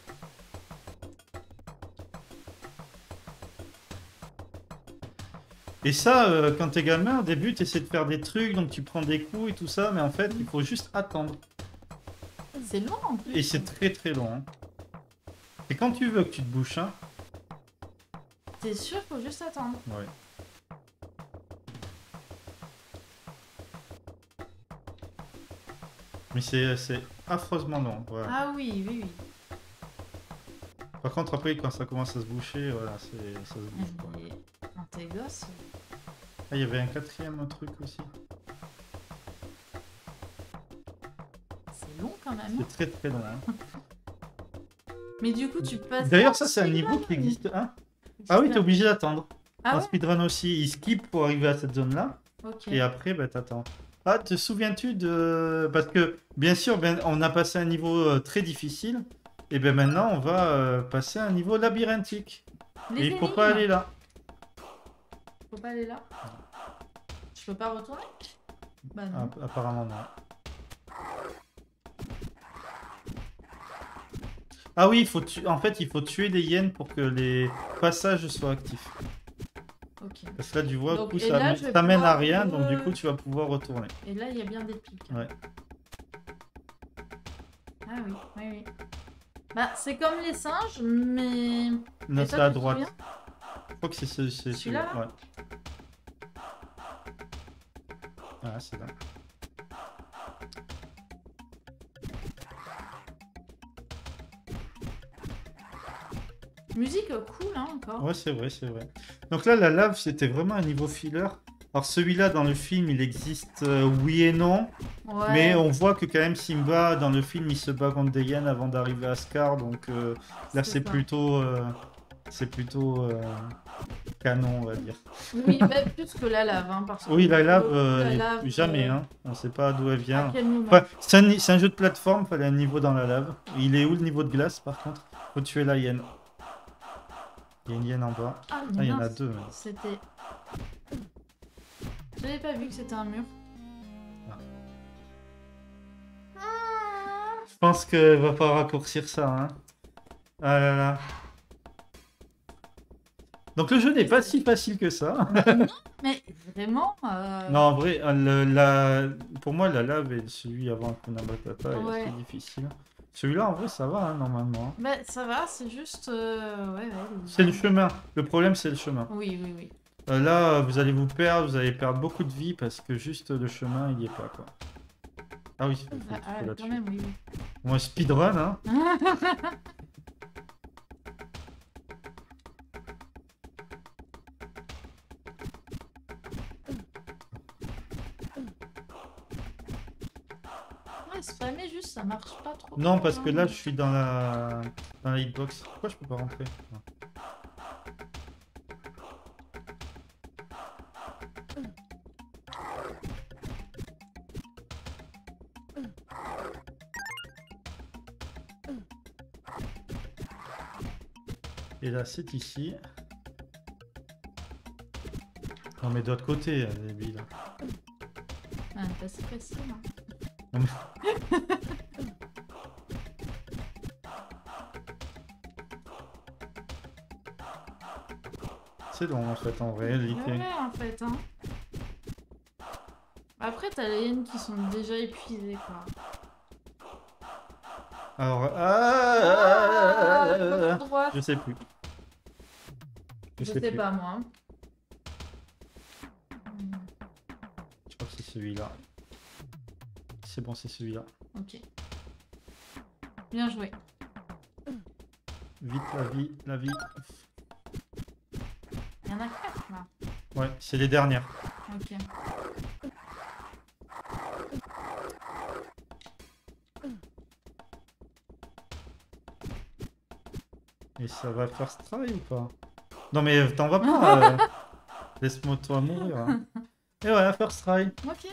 Et ça, euh, quand t'es gamin, au début, t'essaies de faire des trucs, donc tu prends des coups et tout ça, mais en fait, il faut juste attendre. c'est long en plus. Et c'est très très long. Hein. Et quand tu veux que tu te bouches, hein. T'es sûr, faut juste attendre. Ouais. Mais c'est c'est affreusement long. Voilà. Ah oui, oui, oui. Par contre, après, quand ça commence à se boucher, voilà, c'est ça se bouge pas. Mais quand t'es gosse, Ah, il y avait un quatrième truc aussi. c'est long quand même. C'est très très long. Hein. Mais du coup, tu passes... D'ailleurs, ça, c'est un niveau qui existe. Hein ah oui, t'es obligé d'attendre. Ah En ouais, speedrun aussi, il skip pour arriver à cette zone-là. ok. Et après, bah, t'attends. Ah, te souviens-tu de... Parce que, bien sûr, ben, on a passé un niveau euh, très difficile. Et bien maintenant, on va euh, passer à un niveau labyrinthique. Les Et il faut énigmes. pas aller là. Faut pas aller là. Je peux pas retourner? Bah non. Ah, apparemment, non. Ah oui, il faut tu... en fait, il faut tuer des hyènes pour que les passages soient actifs. Ok. Parce que là, tu vois, Donc, coup, et ça, là, mène- je vais ça mène à pouvoir rien, re- donc du coup, tu vas pouvoir retourner. Et là, il y a bien des pics. Ouais. Ah oui, oui, oui. Bah, c'est comme les singes, mais... Non, Et c'est toi, à tu te droite. souviens? Je crois que c'est ce- c'est Celui-là, celui-là. Ouais. Ah, c'est là. Musique cool, hein, encore. Ouais, c'est vrai, c'est vrai. Donc là, la lave, c'était vraiment un niveau filler. Alors celui-là, dans le film, il existe euh, oui et non. Ouais. Mais on voit que quand même Simba, dans le film, il se bat contre des hyènes avant d'arriver à Scar. Donc euh, là, c'est ça. plutôt... euh, c'est plutôt euh, canon, on va dire. Oui, bah, plus que la lave, hein, parce que... Oui, la lave, pour le coup, euh, la lave, jamais, euh, hein. On sait pas d'où elle À vient. quel moment? Enfin, c'est un, c'est un jeu de plateforme, fallait un niveau dans la lave. Il est où le niveau de glace, par contre? Faut tuer la hyène. Il y a une hyène en bas. Ah, Ah, il y en a mince, deux. Même. C'était... J'avais pas vu que c'était un mur. Ah. Ah. Je pense qu'il va pas raccourcir ça, hein. Ah là là. Donc le jeu n'est pas si facile que ça. Non, mais vraiment... euh, Non, en vrai, le- la... pour moi, la lave et celui avant Hakuna Matata est Ouais. assez difficile. Celui-là, en vrai, ça va, hein, normalement. Bah, ça va, c'est juste... euh, Ouais, ouais. C'est le chemin. Le problème, c'est le chemin. Oui, oui, oui. Euh, là, vous allez vous perdre, vous allez perdre beaucoup de vie parce que juste le chemin, il y est pas, quoi. Ah oui, il faut, Ah, faut ah, la quand tuer. même, oui, oui. Bon, speedrun, hein. Ouais, spammer juste, ça marche pas trop. Non, bien, parce que hein. là, je suis dans la dans la hitbox. Pourquoi je peux pas rentrer? Non. Et là, c'est ici. Non, mais de l'autre côté, euh, les billes, là. Ah, pas si facile, hein. Non, mais- C'est long, en fait, en réalité. Ouais, en fait, hein. Après, t'as les hyènes qui sont déjà épuisées, quoi. Alors, Ah, ah, côté droite. je sais plus. Je sais plus. pas, moi. Je crois que c'est celui-là. C'est bon, c'est celui-là. Ok. Bien joué. vite la vie, la vie. Il y en a quatre là. Ouais, c'est les dernières. Ok. Et ça va first try ou pas? Non mais t'en vas pas. euh, Laisse-moi toi mourir. Hein. Et voilà, first try. Ok.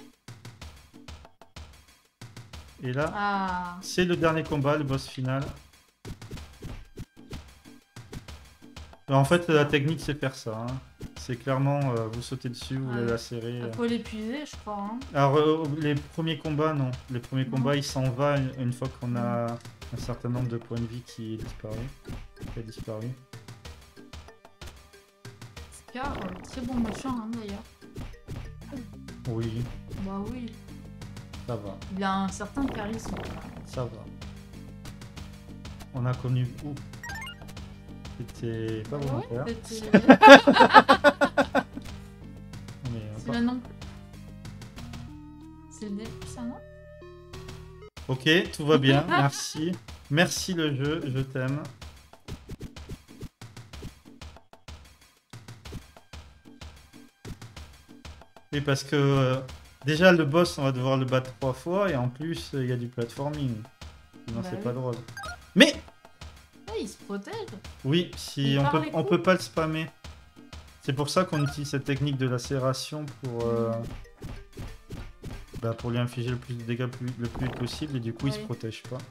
Et là, Ah. c'est le dernier combat, le boss final. En fait, la technique, c'est faire ça. Hein. C'est clairement, euh, vous sautez dessus, vous Ah la ouais. lacérez. Il euh. faut l'épuiser, je crois. Hein. Alors, euh, les premiers combats, non. Les premiers Non. combats, il s'en va une, une fois qu'on a un certain nombre de points de vie qui est disparu. Qui a disparu. Scar, euh, très bon méchant hein, d'ailleurs. Oui, Bah oui. ça va. Il a un certain charisme. Ça va. On a connu... Ouh. C'était pas Ah volontaire. ouais, c'était- Mais C'est encore- le nom. C'est le début, ça, non? Ok, tout va bien, merci. Merci le jeu, je t'aime. Oui, parce que euh, déjà le boss, on va devoir le battre trois fois et en plus, il y a du platforming. Sinon, Bah c'est oui. pas drôle. Mais Ah, il se protège. oui, si Il on part peut, les on coups. peut pas le spammer. C'est pour ça qu'on utilise cette technique de lacération pour, euh, bah, pour lui infliger le plus de dégâts plus- le plus vite possible et du coup il se Oui. protège pas.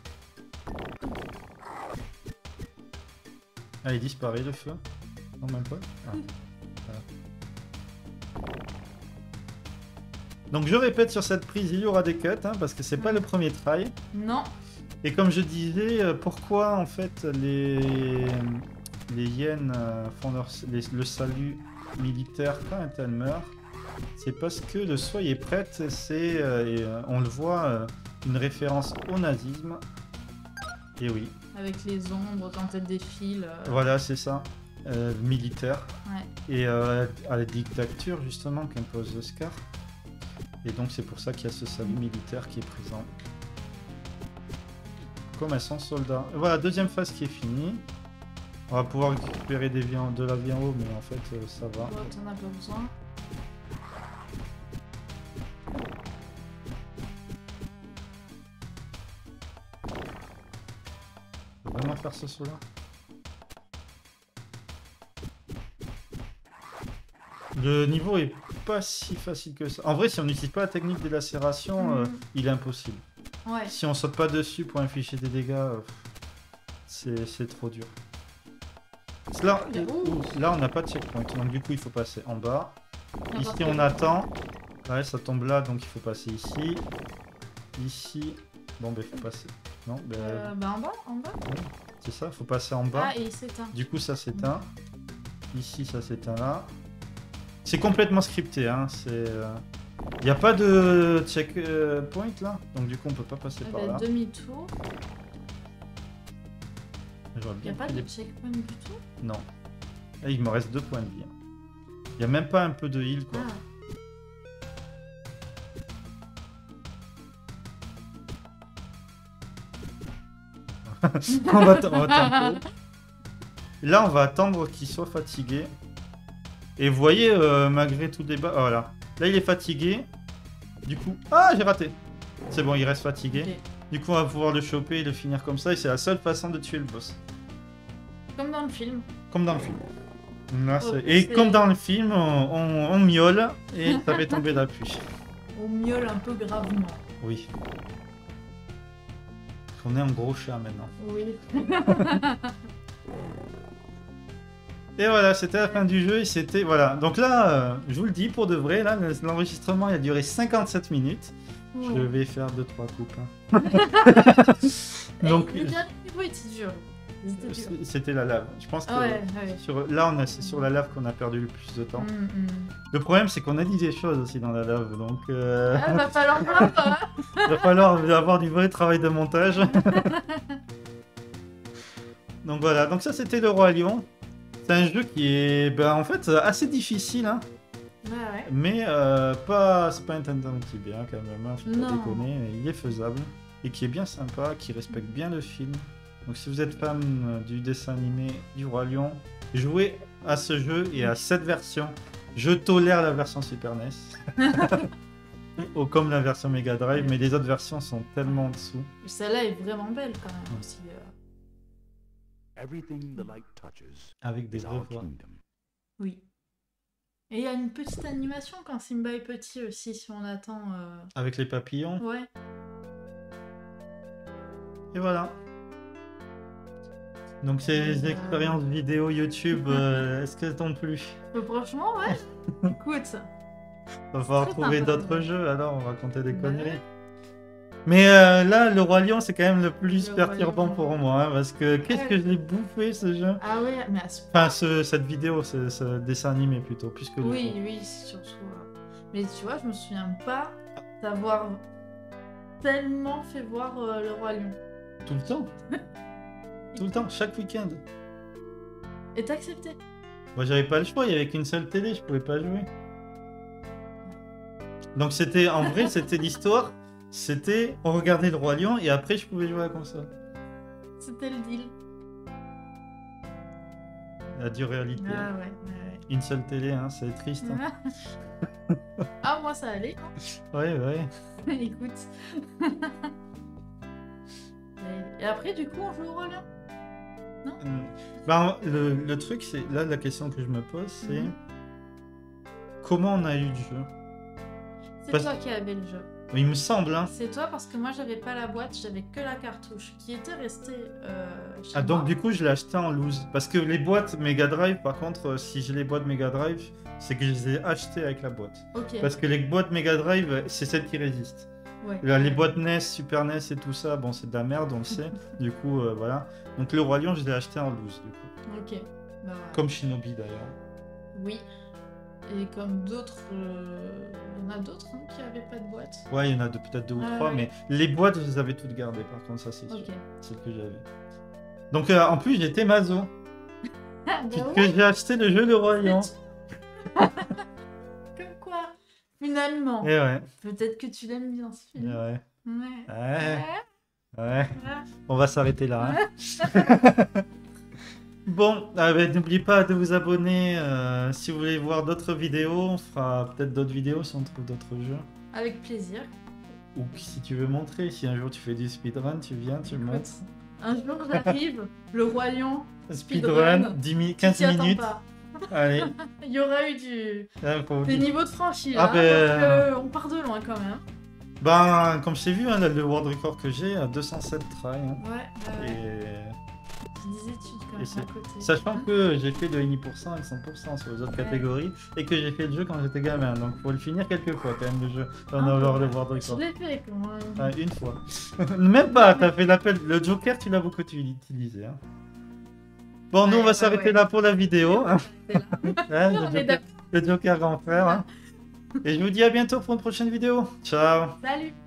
Ah, il disparaît le feu? Non, même pas. Ah. Voilà. Donc je répète sur cette prise, il y aura des cuts hein, parce que c'est pas Mm. le premier try. Non. Et comme je disais, euh, pourquoi en fait les, les hyènes euh, font leur, les- le salut militaire quand elles meurent? C'est parce que le Soyez prête, c'est, euh, et, euh, on le voit, euh, une référence au nazisme. Et oui, Avec les ombres quand elles défilent. euh, voilà, c'est ça, euh, militaire. Ouais. Et euh, à la dictature justement qu'impose le Scar. Et donc c'est pour ça qu'il y a ce salut militaire qui est présent. Comme elles sont soldats. Et voilà, deuxième phase qui est finie. On va pouvoir récupérer des vies en- de la vie en haut, mais en fait euh, ça va. Toi, t'en as pas besoin. Faut vraiment faire ce saut là. Le niveau est pas si facile que ça. En vrai, si on n'utilise pas la technique de lacération, euh, Mhm. il est impossible. Ouais. Si on saute pas dessus pour infliger des dégâts, euh, c'est c'est trop dur. Là, Ouh. là, on n'a pas de checkpoint, donc du coup, il faut passer en bas. Ici, N'importe on quel- attend. Ouais, ça tombe là, donc il faut passer ici. Ici. Bon, ben, il faut passer. Non, ben, Euh, bah en bas, en bas. c'est ça, il faut passer en bas. Ah, et il s'éteint. Du coup, ça s'éteint. Ici, ça s'éteint là. C'est complètement scripté, hein. C'est. Il n'y a pas de checkpoint là, donc du coup, on peut pas passer Eh par ben, là. demi-tour. J'aurais Il n'y a bien pas pris de les- checkpoint du tout. Non. Et il me reste deux points de vie. Il n'y a même pas un peu de heal, quoi. Ah. on va, att- on va attendre. Là, on va attendre qu'il soit fatigué. Et vous voyez, euh, malgré tout le débat... Oh, voilà. Là, il est fatigué. Du coup... Ah, j'ai raté. C'est bon, il reste fatigué. Ok. Du coup, on va pouvoir le choper et le finir comme ça. Et c'est la seule façon de tuer le boss. Comme dans le film. Comme dans le film. Là, Oh, c'est- et c'est- comme dans le film, on, on- on miaule et ça fait tomber la pluie. On miaule un peu gravement. Oui. On est un gros chat maintenant. Oui. Et voilà, c'était la fin du jeu et c'était... Voilà. Donc là, euh, je vous le dis, pour de vrai, là, l'enregistrement il a duré cinquante-sept minutes. Je vais faire deux trois coupes. hein. Donc, Eh, le dernier niveau était dur. C'était dur. c- c'était la lave. Je pense que Ah ouais, ouais. sur... là, on a... c'est sur la lave qu'on a perdu le plus de temps. Mm, mm. Le problème, c'est qu'on a dit des choses aussi dans la lave. Donc, euh, Ah, va falloir voir. hein. il va falloir avoir du vrai travail de montage. Donc voilà, donc ça c'était le Roi Lion. C'est un jeu qui est ben, en fait assez difficile, hein, Ouais, ouais. mais euh, pas, c'est pas un Tintin qui est bien quand même, hein, faut pas Non. déconner, mais il est faisable et qui est bien sympa, qui respecte bien le film. Donc si vous êtes fan euh, du dessin animé du Roi Lion, jouez à ce jeu et à cette version. Je tolère la version Super N E S. Ou comme la version Mega Drive, mais les autres versions sont tellement en dessous. Celle-là est vraiment belle quand même aussi. euh. Everything the light touches Avec des is vraies our voix. kingdom. Oui. Et il y a une petite animation quand Simba est petit aussi, si on attend. euh, Avec les papillons. Ouais. Et voilà. Donc ces Euh. expériences vidéo YouTube, euh, est-ce qu'elles t'ont plu? Mais franchement, ouais. Écoute. On va falloir Très trouver sympa. d'autres jeux, alors on va raconter des Ouais. conneries. Mais euh, là, le Roi Lion, c'est quand même le plus Le perturbant Roi Lion. pour moi, hein, parce que qu'est-ce Ouais. que je l'ai bouffé ce jeu. Ah ouais, mais à ce Enfin, ce- cette vidéo, ce, ce dessin animé plutôt, plus que le Oui, jeu. oui, c'est surtout. euh, Mais tu vois, je me souviens pas d'avoir tellement fait voir euh, le Roi Lion. Tout le temps. Tout le temps, chaque week-end. Et t'as accepté? Moi, j'avais pas le choix, il y avait qu'une seule télé, je pouvais pas jouer. Donc c'était, en vrai, c'était l'histoire. C'était, on regardait le Roi Lion et après, je pouvais jouer à la console. C'était le deal. La dure réalité. Ah ouais, ouais, Une seule télé, hein, c'est triste. ouais. Hein. Ah, moi ça allait. Ouais, ouais. Écoute. Et- Et après, du coup, on joue au Roi Lion. Hum, Ben, le, le truc, c'est là la question que je me pose, c'est Mhm. comment on a eu le jeu. C'est Parce- toi qui avais le jeu. Il me semble, hein. C'est toi parce que moi j'avais pas la boîte, j'avais que la cartouche qui était restée euh, chez Ah, moi. donc du coup, je l'ai acheté en loose. Parce que les boîtes Mega Drive, par contre, euh, si j'ai les boîtes Mega Drive, c'est que je les ai achetées avec la boîte. Ok. Parce que les boîtes Mega Drive, euh, c'est celles qui résistent. Ouais. Là, les boîtes N E S, Super N E S et tout ça, bon, c'est de la merde, on le sait. Du coup, euh, voilà. Donc le Roi Lion, je l'ai acheté en loose, du coup. Ok. Bah, voilà. Comme Shinobi d'ailleurs. Oui. Et comme d'autres, euh, il y en a d'autres hein, qui avaient pas de boîte. Ouais, il y en a de- peut-être deux ou Ah, trois, ouais. mais les boîtes, je les avais toutes gardées, par contre, ça c'est sûr. Ok. Celles que j'avais. Donc euh, en plus, j'étais maso. Ah, bah Puisque ouais, j'ai acheté le jeu Le Roi Lion. comme quoi. Finalement, Et ouais, peut-être que tu l'aimes bien ce et film. ouais, Ouais. ouais, Ouais. ouais. Ouais. On va s'arrêter là. hein. Bon, ah ben, n'oubliez pas de vous abonner euh, si vous voulez voir d'autres vidéos. On fera peut-être d'autres vidéos si on trouve d'autres jeux. Avec plaisir. Ou si tu veux montrer, si un jour tu fais du speedrun, tu viens, tu Écoute, montres. un jour j'arrive, le Roi Lion, Speedrun, speedrun, dix mi- tu quinze t'y attends minutes. pas. Allez, Il y aura eu du... là, faut vous des dire. niveaux de franchis Ah là, ben- parce que on part de loin quand même. Ben, comme je t'ai vu, hein, là, le world record que j'ai, à deux cent sept tries. hein. Ouais, ouais. Et Des études quand Et même c'est- à côté. sachant que j'ai fait de un pour cent et cent pour cent sur les autres Ouais. catégories et que j'ai fait le jeu quand j'étais gamin, donc faut le finir quelques fois quand même le jeu dans Un peu, avoir le ouais. world Je record. l'ai fait quand même. Ah, une fois. Même pas, t'as fait l'appel. Le Joker, tu l'as beaucoup utilisé. Hein. Bon, nous Ouais, on va bah s'arrêter ouais. là pour la vidéo. hein. C'est là. Hein, On le, est Joker, d'accord. le Joker grand frère. hein. Et je vous dis à bientôt pour une prochaine vidéo. Ciao. Salut.